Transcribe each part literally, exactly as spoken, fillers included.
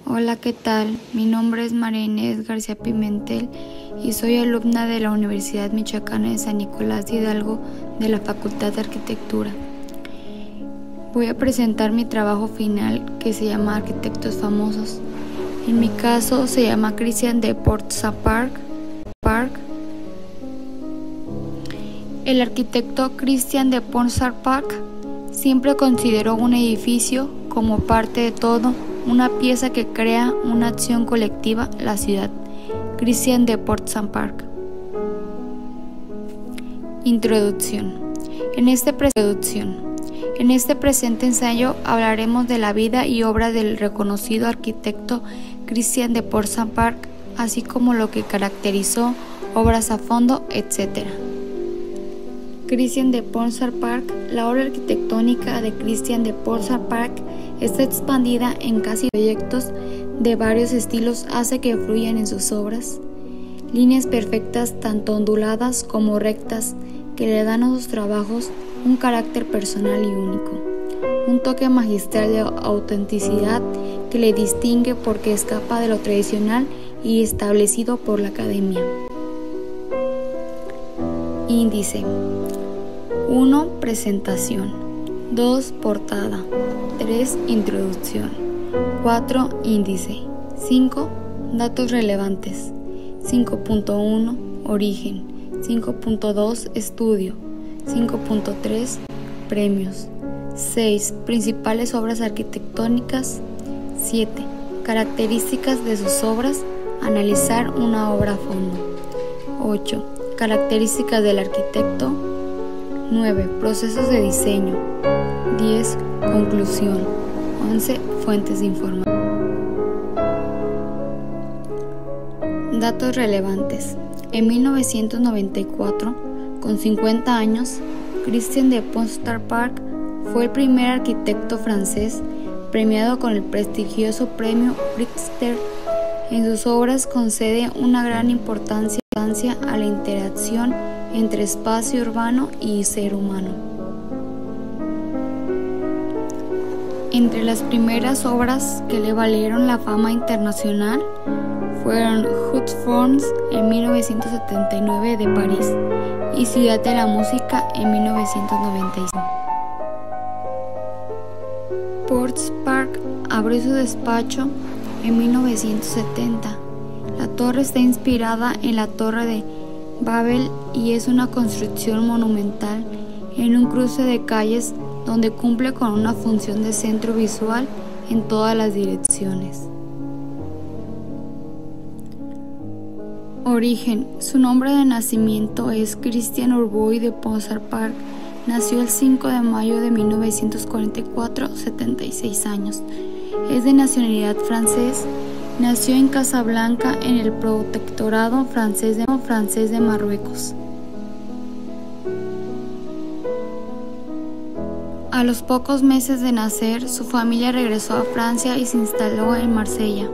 Hola, ¿qué tal? Mi nombre es María Inés García Pimentel y soy alumna de la Universidad Michoacana de San Nicolás de Hidalgo de la Facultad de Arquitectura. Voy a presentar mi trabajo final que se llama Arquitectos Famosos. En mi caso se llama Christian de Port-Saint-Parc. El arquitecto Christian de Port-Saint-Parc siempre consideró un edificio como parte de todo, una pieza que crea una acción colectiva, la ciudad. Christian de Port-Saint-Parc. Introducción. En este, Introducción. En este presente ensayo hablaremos de la vida y obra del reconocido arquitecto Christian de Port-Saint-Parc, así como lo que caracterizó, obras a fondo, etcétera. Christian de Port-Saint-Parc. La obra arquitectónica de Christian de Port-Saint-Parc está expandida en casi proyectos de varios estilos hace que fluyan en sus obras. Líneas perfectas tanto onduladas como rectas que le dan a sus trabajos un carácter personal y único. Un toque magistral de autenticidad que le distingue porque escapa de lo tradicional y establecido por la academia. Índice. uno. Presentación. dos. Portada. tres. Introducción. cuatro. Índice. cinco. Datos relevantes. cinco punto uno. Origen. cinco punto dos. Estudio. cinco punto tres. Premios. seis. Principales obras arquitectónicas. siete. Características de sus obras. Analizar una obra a fondo. ocho. Características del arquitecto. nueve. Procesos de diseño. diez. Conclusión. once. Fuentes de información. Datos relevantes. En mil novecientos noventa y cuatro, con cincuenta años, Christian de Port-Saint-Parc fue el primer arquitecto francés premiado con el prestigioso premio Pritzker. En sus obras concede una gran importancia a la interacción entre espacio urbano y ser humano. Entre las primeras obras que le valieron la fama internacional fueron Haute France en mil novecientos setenta y nueve de París y Ciudad de la Música en mil novecientos noventa y cinco. Port-Saint-Parc abrió su despacho en mil novecientos setenta. La torre está inspirada en la Torre de Babel y es una construcción monumental en un cruce de calles donde cumple con una función de centro visual en todas las direcciones. Origen. Su nombre de nacimiento es Christian Urbain de Port-Saint-Parc. Nació el cinco de mayo de mil novecientos cuarenta y cuatro, setenta y seis años. Es de nacionalidad francés. Nació en Casablanca, en el protectorado francés de, francés de Marruecos. A los pocos meses de nacer, su familia regresó a Francia y se instaló en Marsella.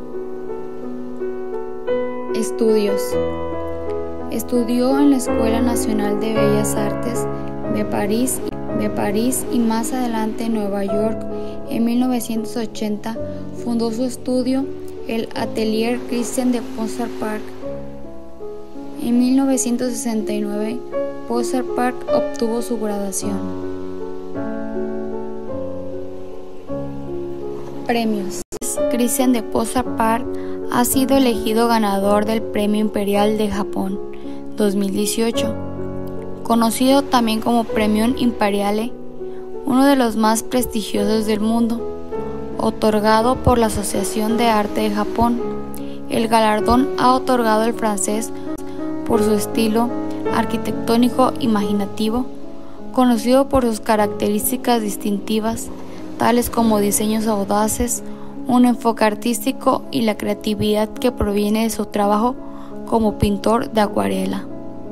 Estudios. Estudió en la Escuela Nacional de Bellas Artes de París, de París y más adelante en Nueva York. En mil novecientos ochenta fundó su estudio, el Atelier Christian de Port-Saint-Parc. En mil novecientos sesenta y nueve, Port-Saint-Parc obtuvo su graduación. Premios. Christian de Port-Saint-Parc ha sido elegido ganador del Premio Imperial de Japón dos mil dieciocho, conocido también como Premio Imperiale, uno de los más prestigiosos del mundo, otorgado por la Asociación de Arte de Japón. El galardón ha otorgado el francés por su estilo arquitectónico imaginativo, conocido por sus características distintivas, tales como diseños audaces, un enfoque artístico y la creatividad que proviene de su trabajo como pintor de acuarela.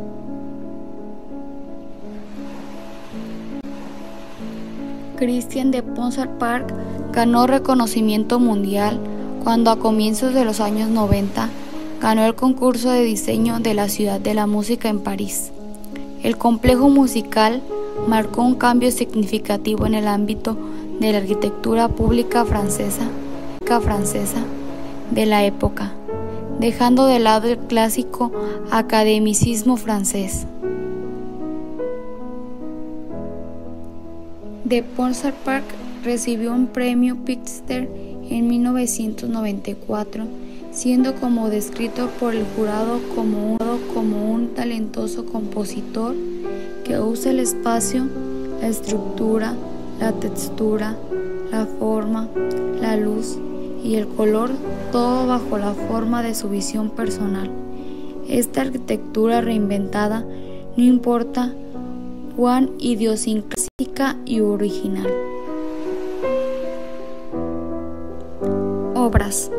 Christian de Port-Saint-Parc ganó reconocimiento mundial cuando a comienzos de los años noventa ganó el concurso de diseño de la Ciudad de la Música en París. El complejo musical marcó un cambio significativo en el ámbito de la arquitectura pública francesa, artística francesa de la época, dejando de lado el clásico academicismo francés. De Ponsard Park recibió un premio Pritzker en mil novecientos noventa y cuatro, siendo como descrito por el jurado como un, como un talentoso compositor que usa el espacio, la estructura, la textura, la forma, la luz y el color, todo bajo la forma de su visión personal. Esta arquitectura reinventada, no importa cuán idiosincrática y original. Obras.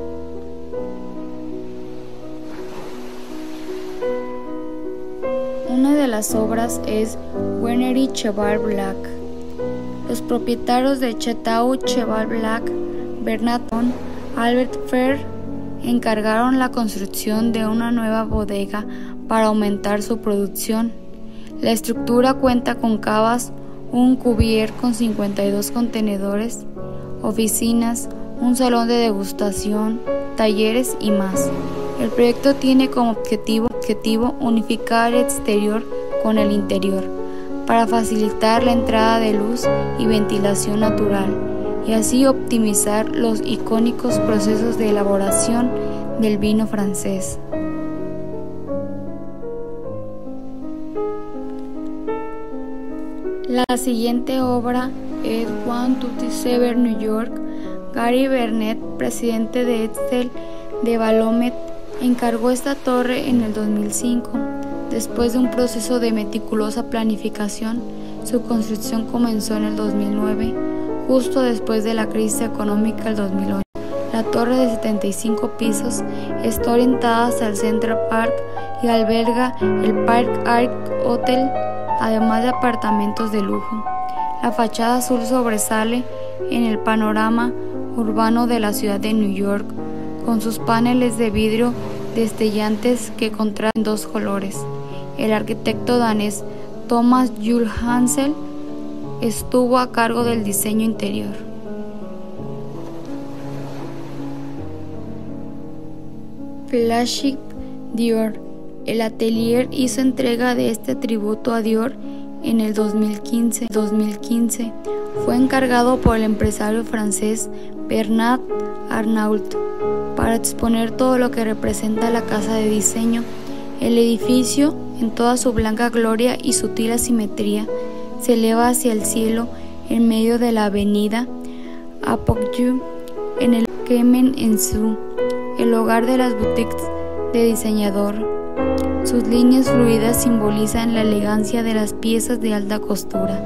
Una de las obras es Winery Cheval Blanc. Los propietarios de Chateau Cheval Blanc, Bernard y Albert Fer, encargaron la construcción de una nueva bodega para aumentar su producción. La estructura cuenta con cavas, un cuvier con cincuenta y dos contenedores, oficinas, un salón de degustación, talleres y más. El proyecto tiene como objetivo, objetivo unificar el exterior con el interior para facilitar la entrada de luz y ventilación natural y así optimizar los icónicos procesos de elaboración del vino francés. La siguiente obra es ciento veintisiete New York. Gary Bernet, presidente de Excel de Balomet, encargó esta torre en el dos mil cinco. Después de un proceso de meticulosa planificación, su construcción comenzó en el dos mil nueve, justo después de la crisis económica del dos mil ocho. La torre de setenta y cinco pisos está orientada hacia el Central Park y alberga el Park Arc Hotel, además de apartamentos de lujo. La fachada azul sobresale en el panorama urbano de la ciudad de New York, con sus paneles de vidrio destellantes que contrastan dos colores. El arquitecto danés Thomas Juul Hansel estuvo a cargo del diseño interior. Flagship Dior. El atelier hizo entrega de este tributo a Dior en el dos mil quince. dos mil quince fue encargado por el empresario francés Bernard Arnault para exponer todo lo que representa la casa de diseño. El edificio, en toda su blanca gloria y sutil asimetría, se eleva hacia el cielo en medio de la avenida Apogeu, en el Clemenceau, el hogar de las boutiques de diseñador. Sus líneas fluidas simbolizan la elegancia de las piezas de alta costura.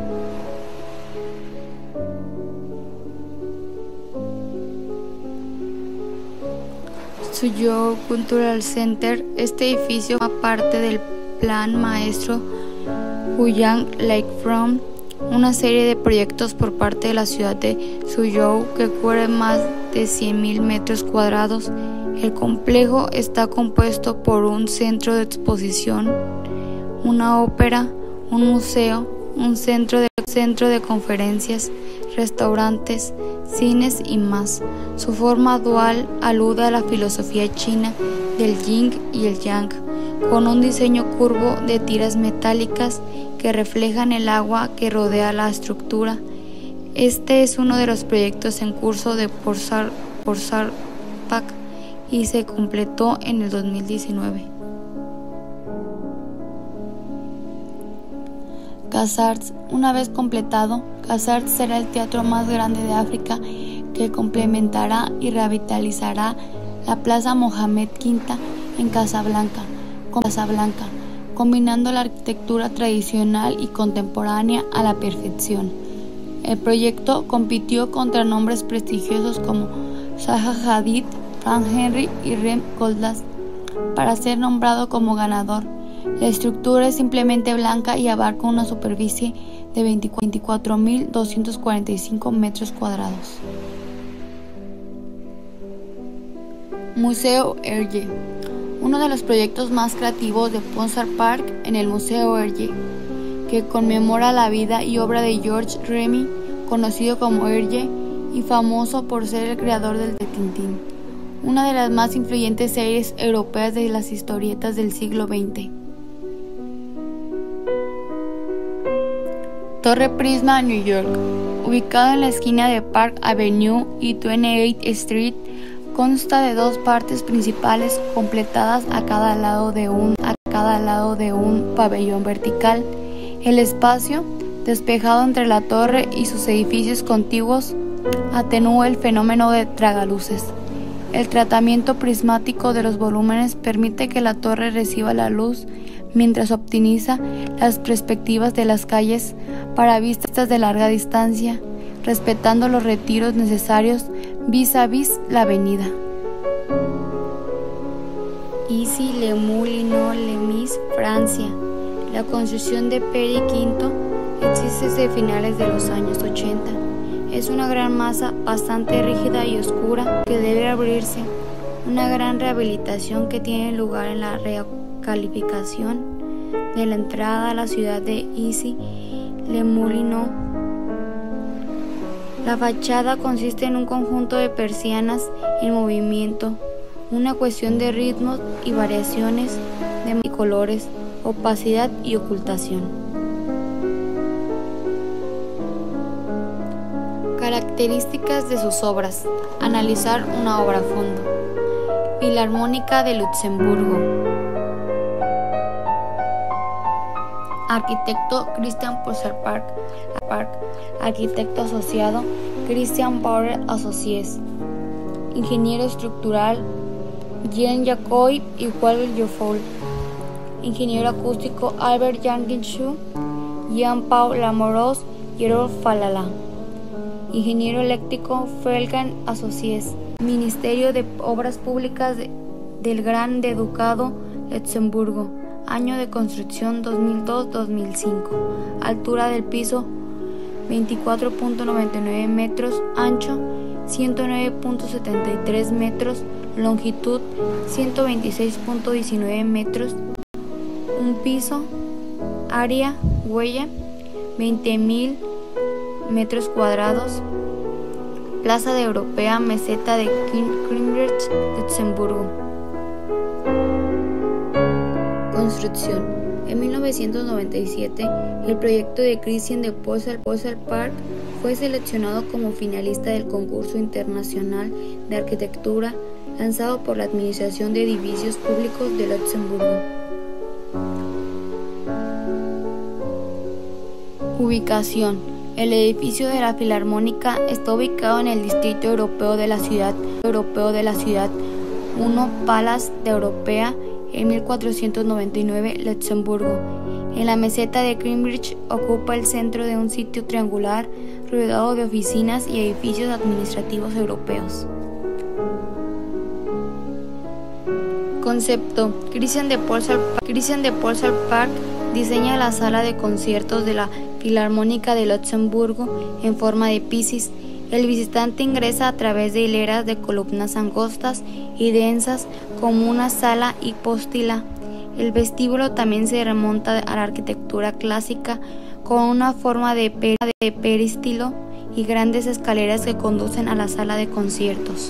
Suzhou Cultural Center. Este edificio forma parte del Plan Maestro Huiyang Lakefront, una serie de proyectos por parte de la ciudad de Suzhou que cubre más de cien mil metros cuadrados. El complejo está compuesto por un centro de exposición, una ópera, un museo, un centro de, centro de conferencias, restaurantes, cines y más. Su forma dual alude a la filosofía china del yin y el yang, con un diseño curvo de tiras metálicas que reflejan el agua que rodea la estructura. Este es uno de los proyectos en curso de Ponsard Park y se completó en el dos mil diecinueve. Casarts. Una vez completado, Casarts será el teatro más grande de África que complementará y revitalizará la Plaza Mohamed quinta en Casablanca, con Casablanca, combinando la arquitectura tradicional y contemporánea a la perfección. El proyecto compitió contra nombres prestigiosos como Zaha Hadid, Frank Henry y Rem Koolhaas para ser nombrado como ganador. La estructura es simplemente blanca y abarca una superficie de veinticuatro mil doscientos cuarenta y cinco metros cuadrados. Museo Hergé. Uno de los proyectos más creativos de Ponsard Park en el Museo Hergé, que conmemora la vida y obra de Georges Remy, conocido como Hergé, y famoso por ser el creador del de Tintín, una de las más influyentes series europeas de las historietas del siglo veinte. Torre Prisma, New York, ubicado en la esquina de Park Avenue y veintiocho Street, consta de dos partes principales completadas a cada lado de un, a cada lado de un pabellón vertical. El espacio, despejado entre la torre y sus edificios contiguos, atenúa el fenómeno de tragaluces. El tratamiento prismático de los volúmenes permite que la torre reciba la luz mientras optimiza las perspectivas de las calles para vistas de larga distancia, respetando los retiros necesarios vis a vis la avenida. Issy-les-Moulineaux-les-Mis, Francia. La construcción de Paris quinto existe desde finales de los años ochenta. Es una gran masa bastante rígida y oscura que debe abrirse. Una gran rehabilitación que tiene lugar en la recalificación de la entrada a la ciudad de Issy-les-Moulineaux. La fachada consiste en un conjunto de persianas en movimiento, una cuestión de ritmos y variaciones de colores, opacidad y ocultación. Características de sus obras. Analizar una obra a fondo. Filarmónica de Luxemburgo. Arquitecto Christian Ponsard-Park. Arquitecto asociado Christian Bauer Associés. Ingeniero estructural Jean Jacoy y Walter Joffol. Ingeniero acústico Albert Janginschu, Jean-Paul Lamorose y Rolf Falala. Ingeniero eléctrico Felgen Associés. Ministerio de Obras Públicas de, del Gran Ducado Luxemburgo. Año de construcción dos mil dos a dos mil cinco. Altura del piso veinticuatro punto noventa y nueve metros, ancho ciento nueve punto setenta y tres metros, longitud ciento veintiséis punto diecinueve metros, un piso, área, huella, veinte mil metros cuadrados, Plaza de Europea, meseta de Cambridge, Luxemburgo. Construcción. En mil novecientos noventa y siete, el proyecto de Christian de Ponsard-Park fue seleccionado como finalista del concurso internacional de arquitectura lanzado por la Administración de Edificios Públicos de Luxemburgo. Ubicación. El edificio de la Filarmónica está ubicado en el distrito europeo de la ciudad europeo de la ciudad uno Palace de Europea en mil cuatrocientos noventa y nueve, Luxemburgo. En la meseta de Cambridge ocupa el centro de un sitio triangular rodeado de oficinas y edificios administrativos europeos. Concepto. Christian de Ponsard-Park. Christian de Ponsard-Park diseña la sala de conciertos de la Filarmónica de Luxemburgo en forma de Piscis. El visitante ingresa a través de hileras de columnas angostas y densas como una sala hipóstila. El vestíbulo también se remonta a la arquitectura clásica con una forma de, per de peristilo y grandes escaleras que conducen a la sala de conciertos.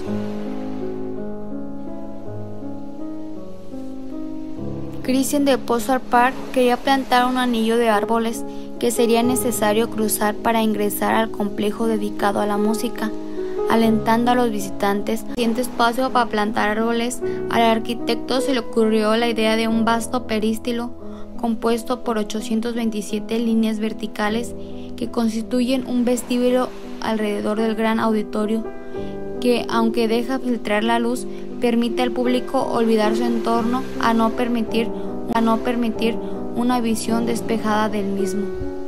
Christian de Ponsard-Park quería plantar un anillo de árboles que sería necesario cruzar para ingresar al complejo dedicado a la música, alentando a los visitantes. Siguiente espacio para plantar árboles, al arquitecto se le ocurrió la idea de un vasto peristilo compuesto por ochocientas veintisiete líneas verticales que constituyen un vestíbulo alrededor del gran auditorio que, aunque deja filtrar la luz, permite al público olvidar su entorno a no permitir, a no permitir una visión despejada del mismo.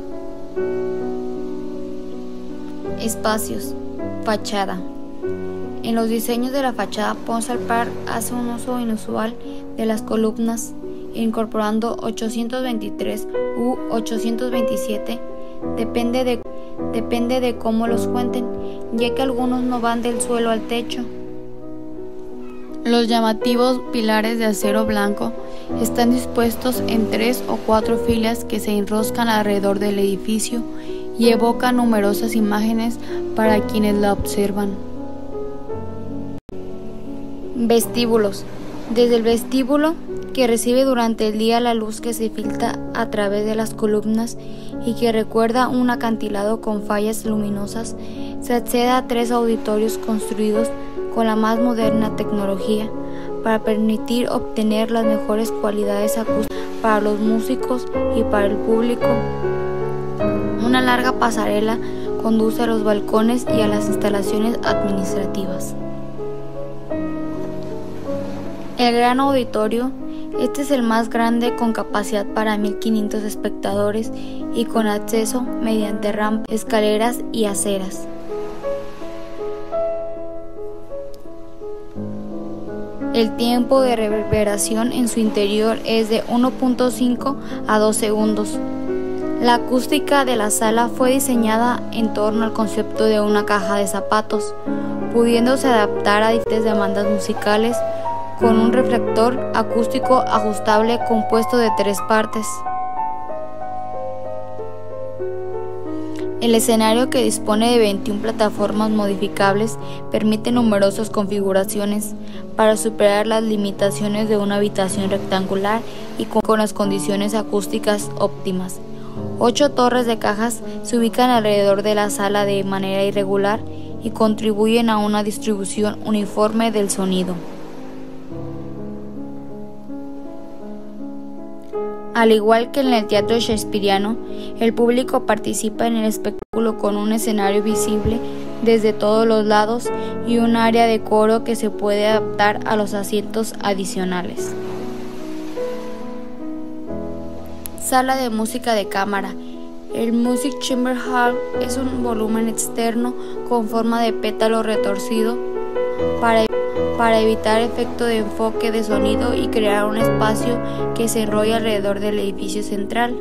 Espacios. Fachada. En los diseños de la fachada, Ponsard-Park hace un uso inusual de las columnas, incorporando ochocientos veintitrés u ochocientos veintisiete, depende de, depende de cómo los cuenten, ya que algunos no van del suelo al techo. Los llamativos pilares de acero blanco están dispuestos en tres o cuatro filas que se enroscan alrededor del edificio y evoca numerosas imágenes para quienes la observan. Vestíbulos. Desde el vestíbulo, que recibe durante el día la luz que se filtra a través de las columnas y que recuerda un acantilado con fallas luminosas, se accede a tres auditorios construidos con la más moderna tecnología para permitir obtener las mejores cualidades acústicas para los músicos y para el público. Una larga pasarela conduce a los balcones y a las instalaciones administrativas. El gran auditorio, este es el más grande con capacidad para mil quinientos espectadores y con acceso mediante rampas, escaleras y aceras. El tiempo de reverberación en su interior es de uno punto cinco a dos segundos. La acústica de la sala fue diseñada en torno al concepto de una caja de zapatos, pudiéndose adaptar a diferentes demandas musicales, con un reflector acústico ajustable compuesto de tres partes. El escenario, que dispone de veintiuna plataformas modificables, permite numerosas configuraciones para superar las limitaciones de una habitación rectangular y con las condiciones acústicas óptimas. Ocho torres de cajas se ubican alrededor de la sala de manera irregular y contribuyen a una distribución uniforme del sonido. Al igual que en el teatro shakespeariano, el público participa en el espectáculo con un escenario visible desde todos los lados y un área de coro que se puede adaptar a los asientos adicionales. Sala de música de cámara. El Music Chamber Hall es un volumen externo con forma de pétalo retorcido para para evitar efecto de enfoque de sonido y crear un espacio que se enrolla alrededor del edificio central.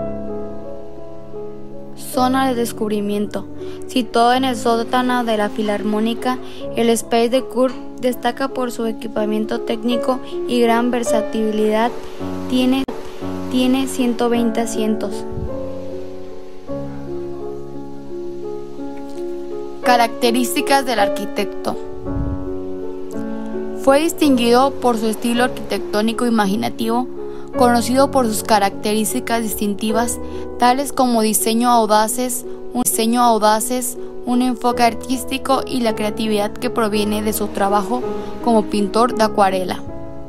Zona de descubrimiento. Situado en el sótano de la Filarmónica, el Espace de Kurt destaca por su equipamiento técnico y gran versatilidad. Tiene, tiene ciento veinte asientos. Características del arquitecto. Fue distinguido por su estilo arquitectónico imaginativo, conocido por sus características distintivas, tales como diseño audaces, un diseño audaces, un enfoque artístico y la creatividad que proviene de su trabajo como pintor de acuarela.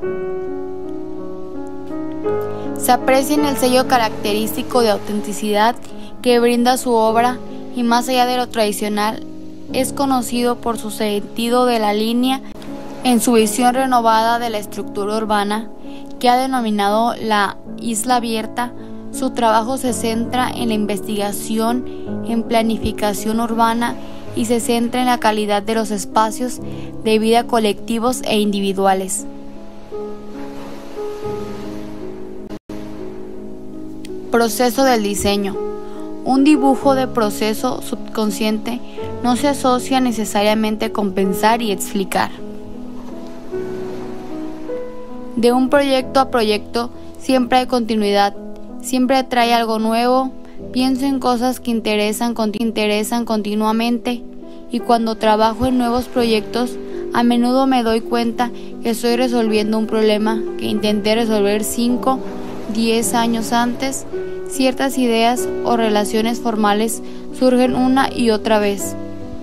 Se aprecia en el sello característico de autenticidad que brinda su obra y, más allá de lo tradicional, es conocido por su sentido de la línea. En su visión renovada de la estructura urbana, que ha denominado la Isla Abierta, su trabajo se centra en la investigación en planificación urbana y se centra en la calidad de los espacios de vida colectivos e individuales. Proceso del diseño. Un dibujo de proceso subconsciente no se asocia necesariamente con pensar y explicar. De un proyecto a proyecto siempre hay continuidad, siempre trae algo nuevo, pienso en cosas que interesan, interesan continuamente y cuando trabajo en nuevos proyectos a menudo me doy cuenta que estoy resolviendo un problema que intenté resolver cinco, diez años antes. Ciertas ideas o relaciones formales surgen una y otra vez.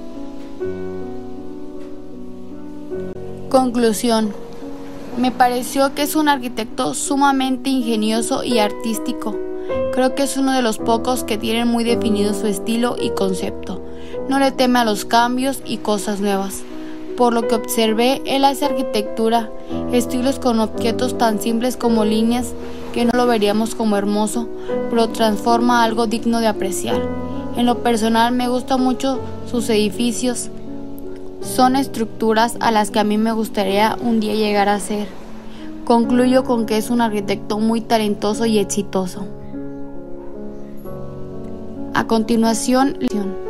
Conclusión. Me pareció que es un arquitecto sumamente ingenioso y artístico. Creo que es uno de los pocos que tienen muy definido su estilo y concepto. No le teme a los cambios y cosas nuevas. Por lo que observé, él hace arquitectura, estilos con objetos tan simples como líneas que no lo veríamos como hermoso, pero transforma algo digno de apreciar. En lo personal me gustan mucho sus edificios. Son estructuras a las que a mí me gustaría un día llegar a ser. Concluyo con que es un arquitecto muy talentoso y exitoso. A continuación,